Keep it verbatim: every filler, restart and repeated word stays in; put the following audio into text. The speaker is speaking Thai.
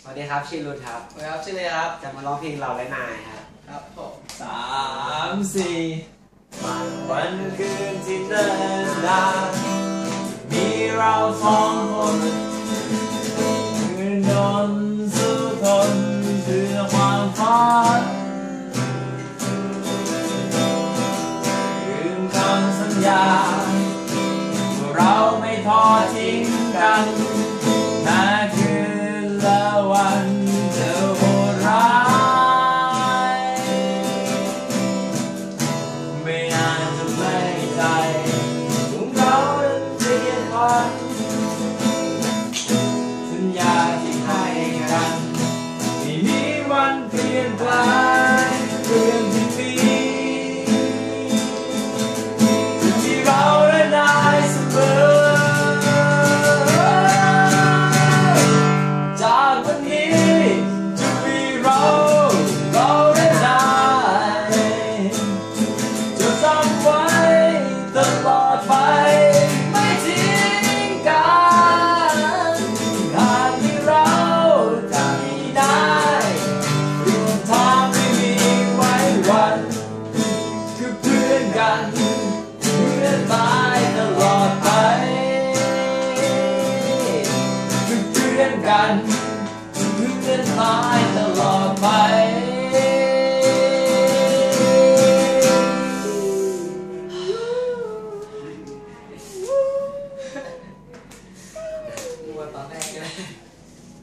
สวัสดีครับชื่อรุนครับสวัสดีครับชื่อเลยครับจะมาร้องเพลงเราและนายครับครับผมสามสี่วันคืนที่เนิ่นนานมีเราสองคนคืนยนต์สู้ทนเพื่อความฝันลืมคำสัญญาว่าเราไม่ทอดทิ้งกันนาคืนและวันเธอโหดร้ายไม่นานจะไม่ใจของเรานั้นเปลี่ยนพันสัญญาที่ให้กันไม่มีวันเปลี่ยนแปลงเรื่องที่มีที่เราและนายเสมอจากวันนี้จะมีเราเราและนายจะจำไว้ตลอดไปไม่ทิ้งกันหากที่เราจะมีได้ร่วมทางไม่มีไว้วันคือเพื่อนกันเพื่อนตายตลอดไปคือเพื่อนกันเพื่อนตาย